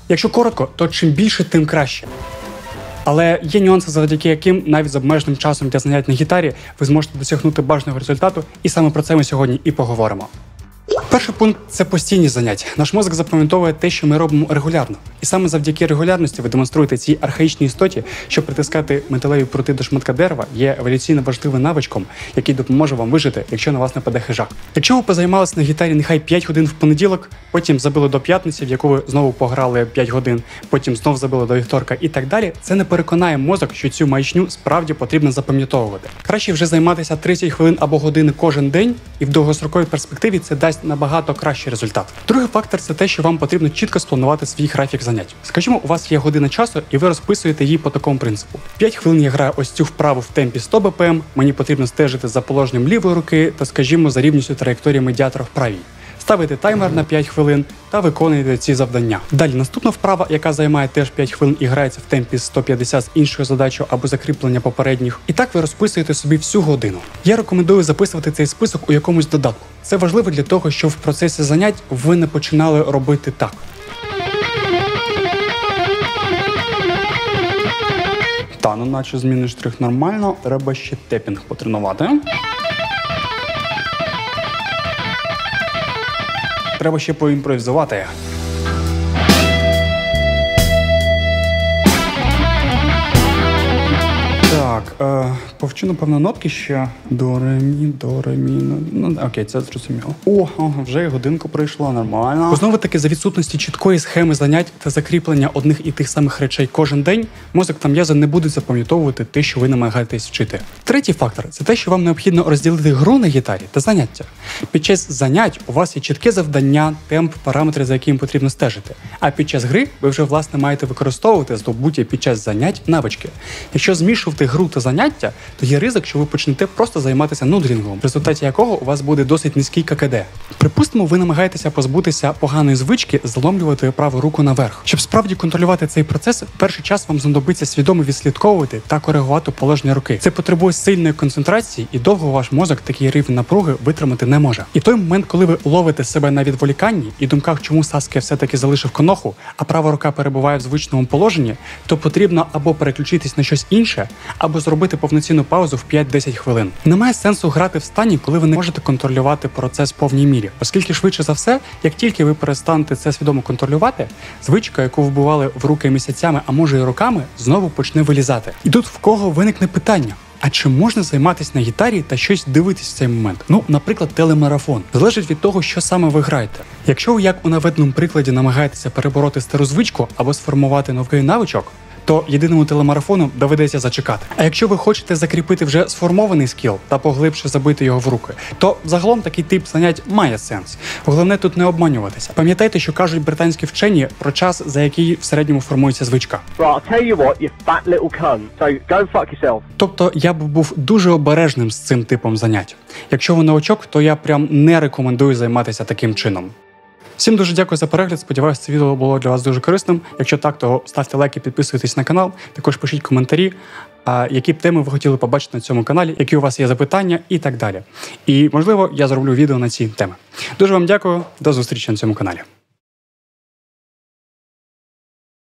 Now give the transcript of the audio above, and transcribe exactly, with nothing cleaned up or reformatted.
Якщо коротко, то чим більше, тим краще. Але є нюанси, завдяки яким навіть з обмеженим часом для занять на гітарі ви зможете досягнути бажаного результату, і саме про це ми сьогодні і поговоримо. Перший пункт – це постійні заняття. Наш мозок запам'ятовує те, що ми робимо регулярно. І саме завдяки регулярності ви демонструєте цій архаїчній істоті, що притискати металеві прути до шматка дерева є еволюційно важливим навичком, який допоможе вам вижити, якщо на вас нападе хижак. Якщо ви позаймалися на гітарі нехай п'ять годин в понеділок, потім забили до п'ятниці, в яку ви знову пограли п'ять годин, потім знов забили до вівторка і так далі, це не переконає мозок, що цю маячню справді потрібно запам'ятовувати. Краще вже займатися тридцять хвилин або години кожен день, і в довгостроковій перспективі це дасть набагато кращий результат. Другий фактор – це те, що вам потрібно чітко спланувати свій графік занять. Скажімо, у вас є година часу, і ви розписуєте її по такому принципу. п'ять хвилин я граю ось цю вправу в темпі сто бі пі ем, мені потрібно стежити за положенням лівої руки та, скажімо, за рівністю траєкторії медіатора в правій. Ставите таймер на п'ять хвилин та виконуєте ці завдання. Далі наступна вправа, яка займає теж п'ять хвилин і грається в темпі сто п'ятдесят з іншою задачею або закріплення попередніх. І так ви розписуєте собі всю годину. Я рекомендую записувати цей список у якомусь додатку. Це важливо для того, щоб в процесі занять ви не починали робити так. Та, ну наче змінний штрих нормально, треба ще тепінг потренувати. Треба ще поімпровізувати. Так, е, повчу, напевно, нотки ще. До, ре, мі, до, ре, мі. Ну, ну, окей, це зрозуміло. О, ага, вже і годинку пройшла, нормально. Знову таки, за відсутності чіткої схеми занять та закріплення одних і тих самих речей кожен день, мозок та м'язи не будуть запам'ятовувати те, що ви намагаєтесь вчити. Третій фактор – це те, що вам необхідно розділити гру на гітарі та заняття. Під час занять у вас є чітке завдання, темп, параметри, за яким потрібно стежити. А під час гри ви вже, власне, маєте використовувати здобуті під час занять навички. Якщо змішувати гру та заняття, то є ризик, що ви почнете просто займатися нудлінгом, в результаті якого у вас буде досить низький ка ка де. Припустимо, ви намагаєтеся позбутися поганої звички заломлювати праву руку наверх. Щоб справді контролювати цей процес, в перший час вам знадобиться свідомо відслідковувати та коригувати положення руки. Це потребує сильної концентрації, і довго ваш мозок такий рівень напруги витримати не може. І в той момент, коли ви ловите себе на відволіканні і думках, чому Саске все-таки залишив коноху, а права рука перебуває в звичному положенні, то потрібно або переключитись на щось інше, або зробити повноцінну паузу в п'ять-десять хвилин. Немає сенсу грати в стані, коли ви не можете контролювати процес в повній мірі, оскільки швидше за все, як тільки ви перестанете це свідомо контролювати, звичка, яку вбивали в руки місяцями, а може і роками, знову почне вилізати. І тут в кого виникне питання: а чи можна займатися на гітарі та щось дивитись в цей момент? Ну, наприклад, телемарафон. Залежить від того, що саме ви граєте. Якщо ви, як у наведеному прикладі, намагаєтеся перебороти стару звичку або сформувати новий навичок, то єдиному телемарафону доведеться зачекати. А якщо ви хочете закріпити вже сформований скіл та поглибше забити його в руки, то загалом такий тип занять має сенс. Головне тут не обманюватися. Пам'ятайте, що кажуть британські вчені про час, за який в середньому формується звичка. Тобто я б був дуже обережним з цим типом занять. Якщо ви новачок, то я прям не рекомендую займатися таким чином. Всім дуже дякую за перегляд, сподіваюся, це відео було для вас дуже корисним. Якщо так, то ставте лайки, підписуйтесь на канал, також пишіть коментарі, які б теми ви хотіли побачити на цьому каналі, які у вас є запитання і так далі. І, можливо, я зроблю відео на ці теми. Дуже вам дякую, до зустрічі на цьому каналі.